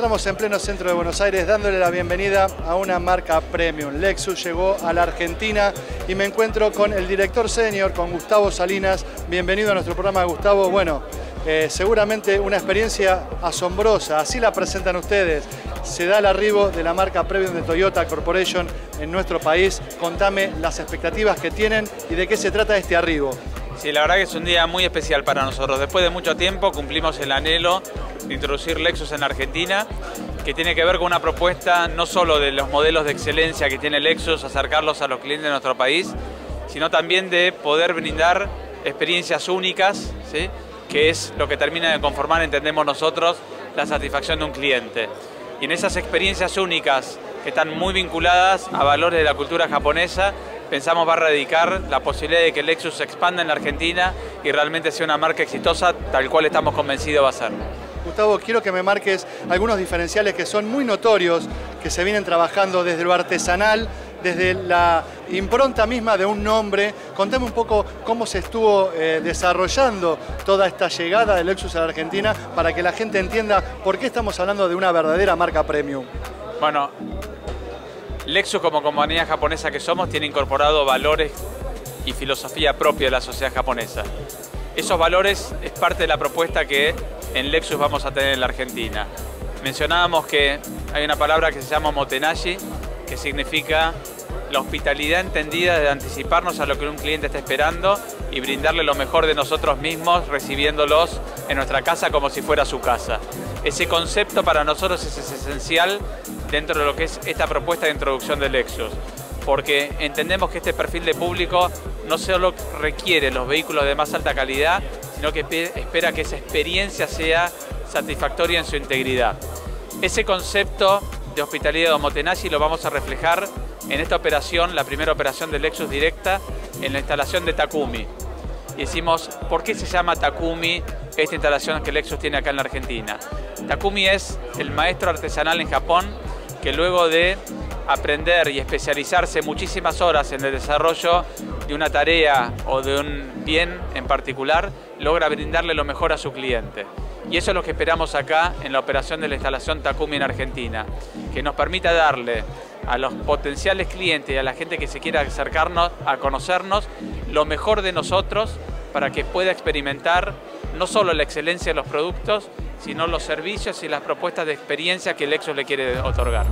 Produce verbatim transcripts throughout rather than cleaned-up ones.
estamos en pleno centro de Buenos Aires dándole la bienvenida a una marca premium. Lexus llegó a la Argentina y me encuentro con el director senior, con Gustavo Salinas. Bienvenido a nuestro programa, Gustavo. Bueno, eh, seguramente una experiencia asombrosa, así la presentan ustedes. Se da el arribo de la marca premium de Toyota Corporation en nuestro país. Contame las expectativas que tienen y de qué se trata este arribo. Sí, la verdad que es un día muy especial para nosotros. Después de mucho tiempo cumplimos el anhelo de introducir Lexus en Argentina, que tiene que ver con una propuesta no solo de los modelos de excelencia que tiene Lexus, acercarlos a los clientes de nuestro país, sino también de poder brindar experiencias únicas, ¿sí? Que es lo que termina de conformar, entendemos nosotros, la satisfacción de un cliente. Y en esas experiencias únicas, que están muy vinculadas a valores de la cultura japonesa, pensamos va a radicar la posibilidad de que Lexus se expanda en la Argentina y realmente sea una marca exitosa, tal cual estamos convencidos va a ser. Gustavo, quiero que me marques algunos diferenciales que son muy notorios, que se vienen trabajando desde lo artesanal, desde la impronta misma de un nombre. Contame un poco cómo se estuvo eh, desarrollando toda esta llegada de Lexus a la Argentina para que la gente entienda por qué estamos hablando de una verdadera marca premium. Bueno, Lexus como compañía japonesa que somos tiene incorporado valores y filosofía propia de la sociedad japonesa. Esos valores es parte de la propuesta que en Lexus vamos a tener en la Argentina. Mencionábamos que hay una palabra que se llama motenashi, que significa la hospitalidad entendida de anticiparnos a lo que un cliente está esperando y brindarle lo mejor de nosotros mismos, recibiéndolos en nuestra casa como si fuera su casa. Ese concepto para nosotros es esencial dentro de lo que es esta propuesta de introducción de Lexus, porque entendemos que este perfil de público no solo requiere los vehículos de más alta calidad, sino que espera que esa experiencia sea satisfactoria en su integridad. Ese concepto de hospitalidad o motenashi lo vamos a reflejar en esta operación, la primera operación de Lexus directa, en la instalación de Takumi. Y decimos, ¿por qué se llama Takumi esta instalación que Lexus tiene acá en la Argentina? Takumi es el maestro artesanal en Japón que luego de aprender y especializarse muchísimas horas en el desarrollo de una tarea o de un bien en particular, logra brindarle lo mejor a su cliente. Y eso es lo que esperamos acá en la operación de la instalación Takumi en Argentina, que nos permita darle a los potenciales clientes y a la gente que se quiera acercarnos a conocernos lo mejor de nosotros para que pueda experimentar no solo la excelencia de los productos, sino los servicios y las propuestas de experiencia que Lexus le quiere otorgar.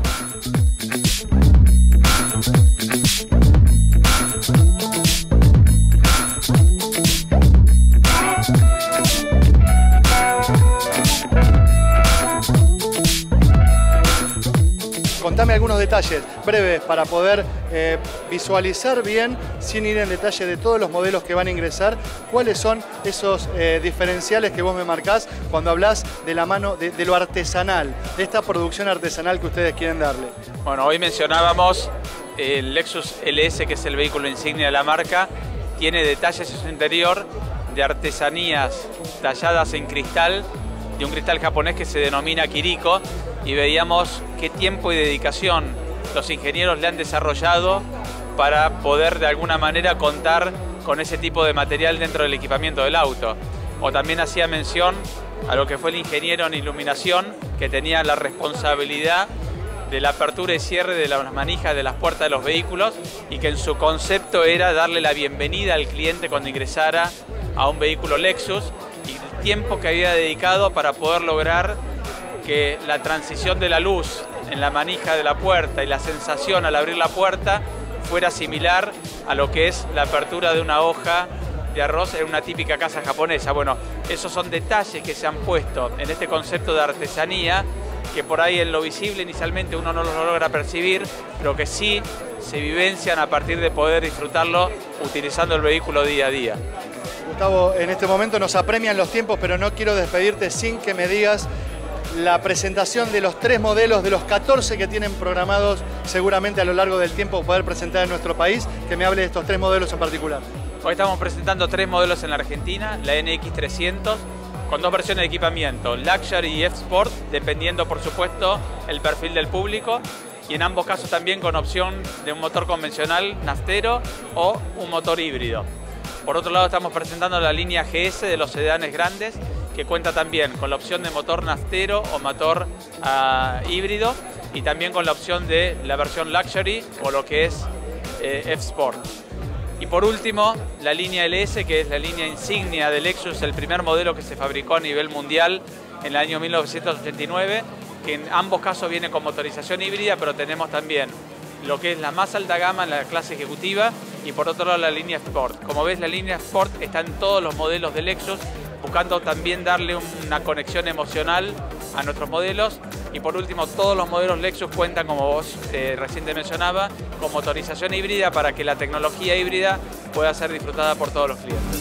Contame algunos detalles breves para poder eh, visualizar bien, sin ir en detalle de todos los modelos que van a ingresar, cuáles son esos eh, diferenciales que vos me marcás cuando hablás de la mano de, de lo artesanal, de esta producción artesanal que ustedes quieren darle. Bueno, hoy mencionábamos el Lexus L S, que es el vehículo insignia de la marca, tiene detalles en su interior de artesanías talladas en cristal, de un cristal japonés que se denomina Kiriko, y veíamos qué tiempo y dedicación los ingenieros le han desarrollado para poder de alguna manera contar con ese tipo de material dentro del equipamiento del auto. O también hacía mención a lo que fue el ingeniero en iluminación, que tenía la responsabilidad de la apertura y cierre de las manijas de las puertas de los vehículos y que en su concepto era darle la bienvenida al cliente cuando ingresara a un vehículo Lexus, y el tiempo que había dedicado para poder lograr que la transición de la luz en la manija de la puerta y la sensación al abrir la puerta fuera similar a lo que es la apertura de una hoja de arroz en una típica casa japonesa. Bueno, esos son detalles que se han puesto en este concepto de artesanía, que por ahí en lo visible inicialmente uno no los logra percibir, pero que sí se vivencian a partir de poder disfrutarlo utilizando el vehículo día a día. Gustavo, en este momento nos apremian los tiempos, pero no quiero despedirte sin que me digas la presentación de los tres modelos, de los catorce que tienen programados seguramente a lo largo del tiempo poder presentar en nuestro país, que me hable de estos tres modelos en particular. Hoy estamos presentando tres modelos en la Argentina, la N X trescientos, con dos versiones de equipamiento, Luxury y F-Sport, dependiendo por supuesto el perfil del público, y en ambos casos también con opción de un motor convencional naftero o un motor híbrido. Por otro lado estamos presentando la línea G S de los sedanes grandes, que cuenta también con la opción de motor naftero o motor uh, híbrido, y también con la opción de la versión Luxury o lo que es eh, F-Sport. Y por último, la línea L S, que es la línea insignia de Lexus, el primer modelo que se fabricó a nivel mundial en el año mil novecientos ochenta y nueve, que en ambos casos viene con motorización híbrida, pero tenemos también lo que es la más alta gama en la clase ejecutiva y por otro lado la línea Sport. Como ves, la línea Sport está en todos los modelos de Lexus, buscando también darle una conexión emocional a nuestros modelos. Y por último, todos los modelos Lexus cuentan, como vos eh, recién te mencionaba, con motorización híbrida para que la tecnología híbrida pueda ser disfrutada por todos los clientes.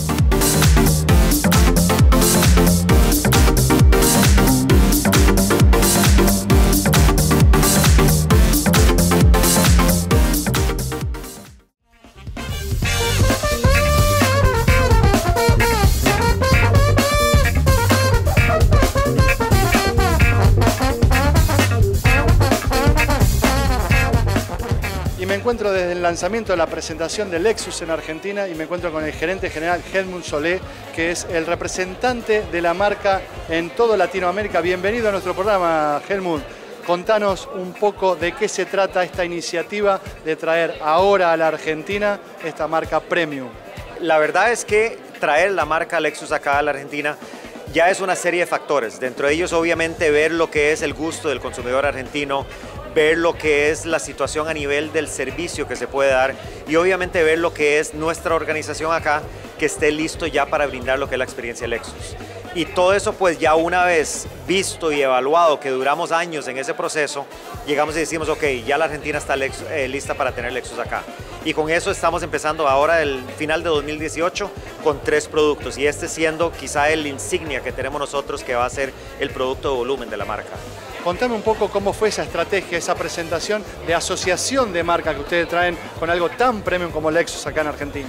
Me encuentro desde el lanzamiento de la presentación de Lexus en Argentina y me encuentro con el gerente general Helmut Solé, que es el representante de la marca en toda Latinoamérica. Bienvenido a nuestro programa, Helmut. Contanos un poco de qué se trata esta iniciativa de traer ahora a la Argentina esta marca premium. La verdad es que traer la marca Lexus acá a la Argentina ya es una serie de factores. Dentro de ellos, obviamente, ver lo que es el gusto del consumidor argentino, ver lo que es la situación a nivel del servicio que se puede dar y obviamente ver lo que es nuestra organización acá, que esté listo ya para brindar lo que es la experiencia Lexus. Y todo eso, pues ya una vez visto y evaluado, que duramos años en ese proceso, llegamos y decimos, ok, ya la Argentina está Lexus, eh, lista para tener Lexus acá. Y con eso estamos empezando ahora el final de dos mil dieciocho con tres productos, y este siendo quizá el insignia que tenemos nosotros, que va a ser el producto de volumen de la marca. Contame un poco cómo fue esa estrategia, esa presentación de asociación de marca que ustedes traen con algo tan premium como Lexus acá en Argentina.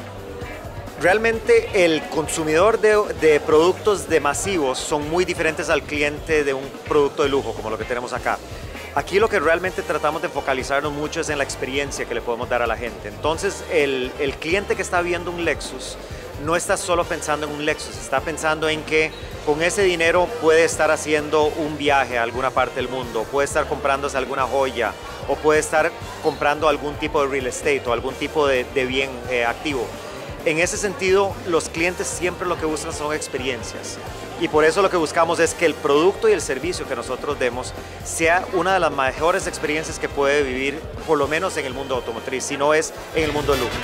Realmente el consumidor de, de productos de masivos son muy diferentes al cliente de un producto de lujo como lo que tenemos acá. Aquí lo que realmente tratamos de focalizarnos mucho es en la experiencia que le podemos dar a la gente. Entonces el, el cliente que está viendo un Lexus no está solo pensando en un Lexus, está pensando en que con ese dinero puede estar haciendo un viaje a alguna parte del mundo, puede estar comprándose alguna joya o puede estar comprando algún tipo de real estate o algún tipo de, de bien eh, activo. En ese sentido, los clientes siempre lo que buscan son experiencias, y por eso lo que buscamos es que el producto y el servicio que nosotros demos sea una de las mejores experiencias que puede vivir, por lo menos en el mundo automotriz, si no es en el mundo del lujo.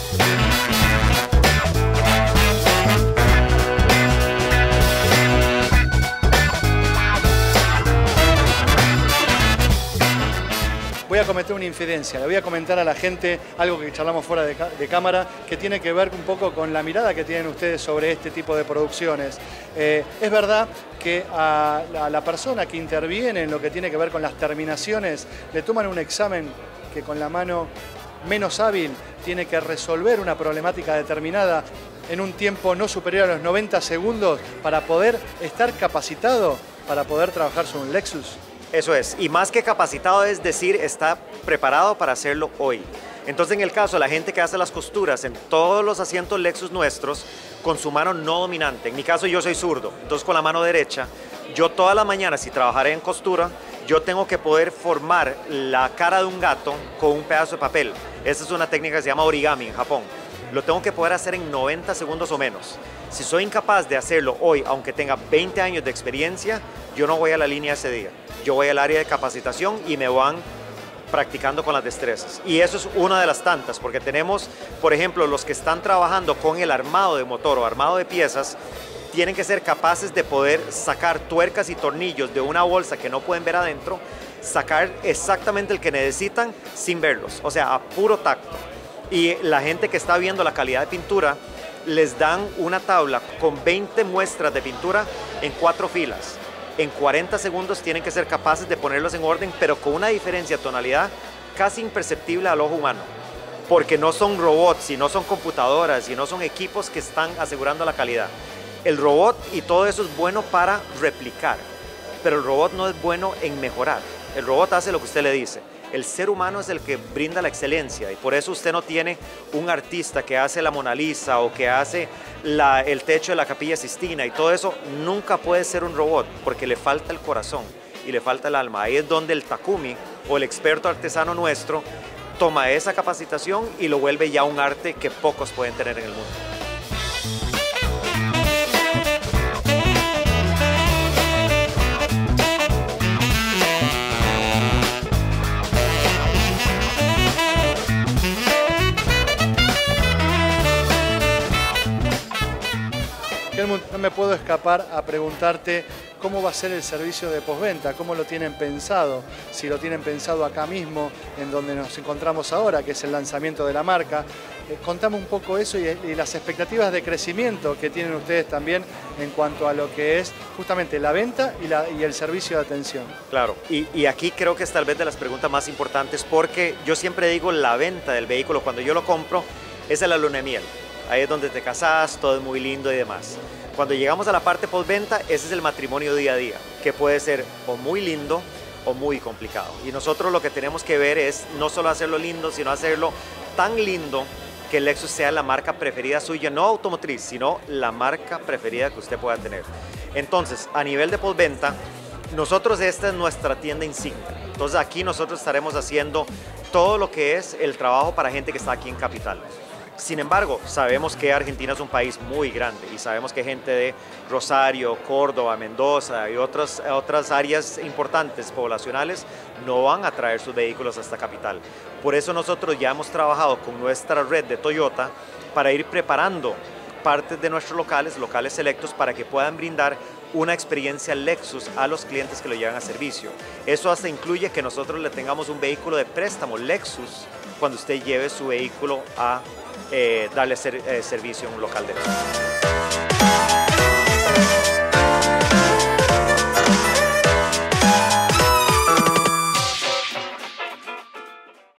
Voy a cometer una infidencia, le voy a comentar a la gente algo que charlamos fuera de, de cámara, que tiene que ver un poco con la mirada que tienen ustedes sobre este tipo de producciones. Eh, es verdad que a la, a la persona que interviene en lo que tiene que ver con las terminaciones le toman un examen que con la mano menos hábil tiene que resolver una problemática determinada en un tiempo no superior a los noventa segundos para poder estar capacitado para poder trabajar sobre un Lexus. Eso es, y más que capacitado es decir, está preparado para hacerlo hoy. Entonces, en el caso de la gente que hace las costuras en todos los asientos Lexus nuestros, con su mano no dominante, en mi caso yo soy zurdo, entonces con la mano derecha, yo todas las mañanas, si trabajaré en costura, yo tengo que poder formar la cara de un gato con un pedazo de papel. Esa es una técnica que se llama origami en Japón. Lo tengo que poder hacer en noventa segundos o menos. Si soy incapaz de hacerlo hoy, aunque tenga veinte años de experiencia, yo no voy a la línea ese día. Yo voy al área de capacitación y me van practicando con las destrezas. Y eso es una de las tantas, porque tenemos, por ejemplo, los que están trabajando con el armado de motor o armado de piezas, tienen que ser capaces de poder sacar tuercas y tornillos de una bolsa que no pueden ver adentro, sacar exactamente el que necesitan sin verlos, o sea, a puro tacto. Y la gente que está viendo la calidad de pintura, les dan una tabla con veinte muestras de pintura en cuatro filas. En cuarenta segundos tienen que ser capaces de ponerlos en orden, pero con una diferencia de tonalidad casi imperceptible al ojo humano. Porque no son robots, y no son computadoras, y no son equipos que están asegurando la calidad. El robot y todo eso es bueno para replicar, pero el robot no es bueno en mejorar. El robot hace lo que usted le dice. El ser humano es el que brinda la excelencia y por eso usted no tiene un artista que hace la Mona Lisa o que hace la, el techo de la Capilla Sistina y todo eso. Nunca puede ser un robot porque le falta el corazón y le falta el alma. Ahí es donde el Takumi o el experto artesano nuestro toma esa capacitación y lo vuelve ya un arte que pocos pueden tener en el mundo. Helmut, no me puedo escapar a preguntarte cómo va a ser el servicio de postventa, cómo lo tienen pensado, si lo tienen pensado acá mismo, en donde nos encontramos ahora, que es el lanzamiento de la marca. Eh, contame un poco eso y, y las expectativas de crecimiento que tienen ustedes también en cuanto a lo que es justamente la venta y, la, y el servicio de atención. Claro, y, y aquí creo que es tal vez de las preguntas más importantes porque yo siempre digo la venta del vehículo, cuando yo lo compro, es la luna de miel. Ahí es donde te casas, todo es muy lindo y demás. Cuando llegamos a la parte postventa, ese es el matrimonio día a día, que puede ser o muy lindo o muy complicado. Y nosotros lo que tenemos que ver es no solo hacerlo lindo, sino hacerlo tan lindo que el Lexus sea la marca preferida suya, no automotriz, sino la marca preferida que usted pueda tener. Entonces, a nivel de postventa, nosotros esta es nuestra tienda insignia. Entonces aquí nosotros estaremos haciendo todo lo que es el trabajo para gente que está aquí en Capital. Sin embargo, sabemos que Argentina es un país muy grande y sabemos que gente de Rosario, Córdoba, Mendoza y otras, otras áreas importantes poblacionales no van a traer sus vehículos hasta Capital. Por eso nosotros ya hemos trabajado con nuestra red de Toyota para ir preparando partes de nuestros locales, locales selectos, para que puedan brindar una experiencia Lexus a los clientes que lo llevan a servicio. Eso hasta incluye que nosotros le tengamos un vehículo de préstamo Lexus cuando usted lleve su vehículo a Eh, darle ser, eh, servicio en un local de